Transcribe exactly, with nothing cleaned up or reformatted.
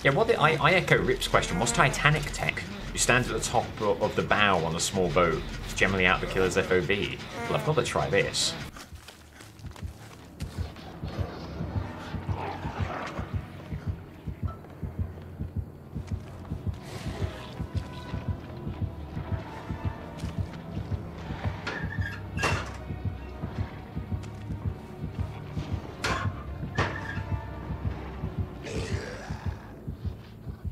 Yeah, what the, I, I echo Rip's question. What's Titanic tech? You stand at the top of the bow on a small boat. It's generally out the killer's F O V. Well, I've got to try this.